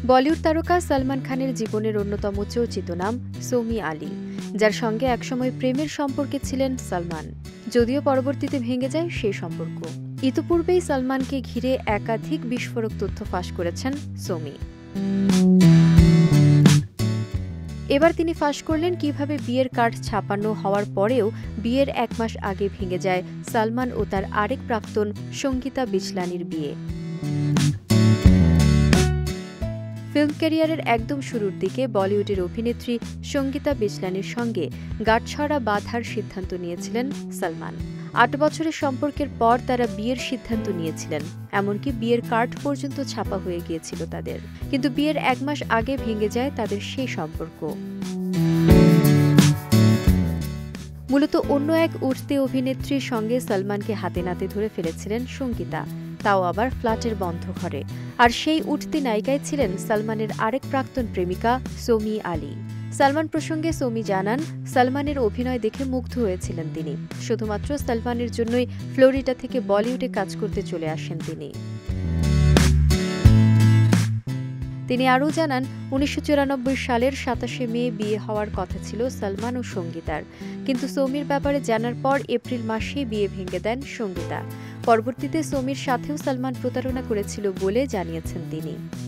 বলিউড তারকা সালমান খানের জীবনের অন্যতম চর্চিত নাম সৌমি আলী, যার সঙ্গে একসময় প্রেমের সম্পর্কে ছিলেন সালমান, যদিও পরবর্তীতে ভেঙে যায় সেই সম্পর্ক। ইতিপূর্বেই সালমানকে ঘিরে একাধিক বিস্ফোরক তথ্য ফাঁস করেছেন সৌমি। এবার তিনি ফাঁস করলেন কিভাবে বিয়ের কার্ড ছাপানো হওয়ার পরেও বিয়ের 1 মাস আগে ভেঙে যায় সালমান ও তার আরেক প্রাক্তন সঙ্গীতা বিচলানির বিয়ে। ফিল্ম ক্যারিয়ারের একদম শুরুর দিকে বলিউডের অভিনেত্রী সঙ্গীতা বিচলানির সঙ্গে গাঁটছড়া বাঁধার সিদ্ধান্ত নিয়েছিলেন সালমান। 8 বছরের সম্পর্কের পর তারা বিয়ের সিদ্ধান্ত নিয়েছিলেন, এমনকি বিয়ের কার্ড পর্যন্ত ছাপা হয়ে গিয়েছিল তাদের। কিন্তু বিয়ের 1 মাস আগে ভেঙে যায় তাদের সেই সম্পর্ক। মূলত অন্য এক উঠতি অভিনেত্রীর সঙ্গে সালমানকে হাতে নাতে ধরে ফেলেছিলেন সঙ্গীতা, তাও আবার ফ্ল্যাটের বন্ধ ঘরে। আর সেই উঠতি নায়িকায় ছিলেন সালমানের আরেক প্রাক্তন প্রেমিকা সৌমি আলী। সালমান প্রসঙ্গে সৌমি জানান, সালমানের অভিনয় দেখে মুগ্ধ হয়েছিলেন তিনি। শুধুমাত্র সালমানের জন্যই ফ্লোরিডা থেকে বলিউডে কাজ করতে চলে আসেন তিনি। তিনি আরও জানান, 1994 সালের 27শে মে বিয়ে হওয়ার কথা ছিল সালমান ও সঙ্গীতার, কিন্তু সৌমির ব্যাপারে জানার পর এপ্রিল মাসেই বিয়ে ভেঙে দেন সঙ্গীতা। পরবর্তীতে সৌমির সাথেও সালমান প্রতারণা করেছিল বলে জানিয়েছেন তিনি।